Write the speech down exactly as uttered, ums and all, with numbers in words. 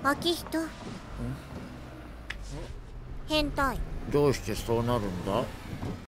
秋人。変態。 どうしてそうなるんだ？